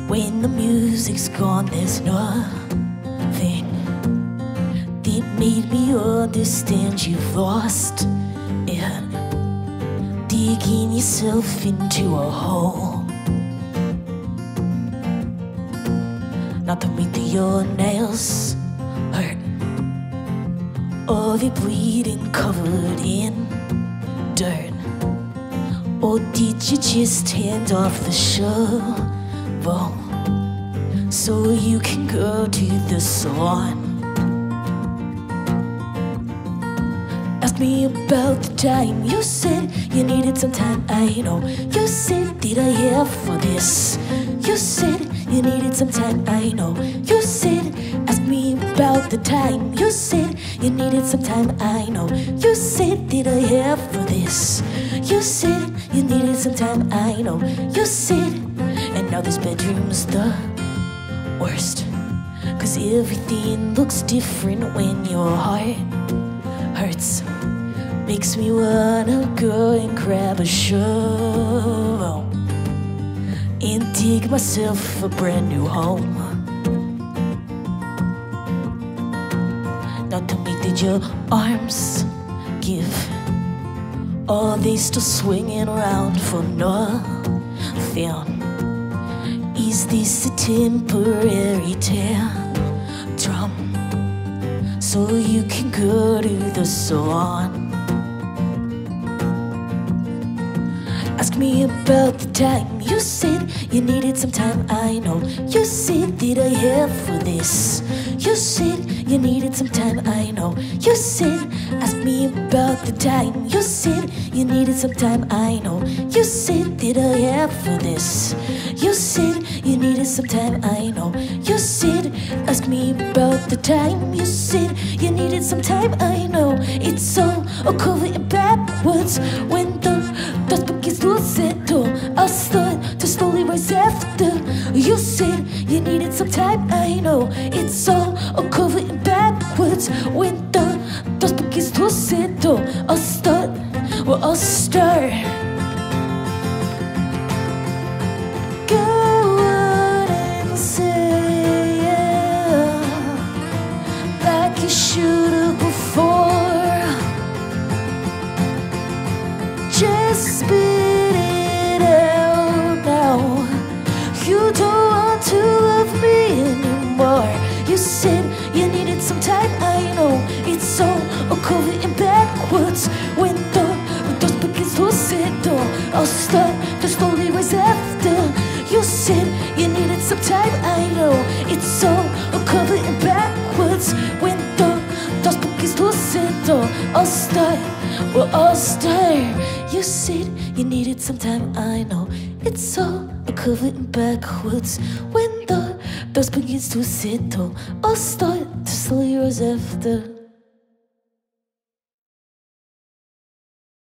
When the music's gone, there's nothing that made me understand you've lost it. Digging yourself into a hole. Not the meat that your nails hurt, or they bleeding covered in dirt. Or did you just hand off the shovel so you can go to the salon? Ask me about the time you said you needed some time. I know you said, did I have for this? You said you needed some time. I know you said, ask me about the time you said you needed some time. I know you said, did I have for this? You said you needed some time. I know you said, and now this bedroom's the worst, 'cause everything looks different when your heart hurts. Makes me wanna go and grab a shovel and dig myself a brand new home. Now tell me, did your arms give? Are they still swinging around for nothing? Is this a temporary tantrum so you can go to the salon? Ask me about the time you said you needed some time. I know you said, did I have for this? You said you needed some time. I know you said, ask me about the time you said you needed some time. I know you said, did I have for this? You said you needed some time. I know you said, ask me about the time you said you needed some time. I know it's all covered backwards when the dust begins to settle. I'll start to slowly rise after. You said you needed some time. I know it's all covered backwards when the dust begins to settle. I'll start. Go on and say yeah, like you should have before. Just spit it out now. You don't want to love me anymore. You said you needed some time. I know it's so covered in backwards when the dust begins to settle. I'll start to slowly rise after. You said you needed some time. I know it's so covered in backwards when the dust begins to settle. I'll start. You said you needed some time. I know it's all covered in backwards when the dust begins to settle. I'll start to slowly rise after.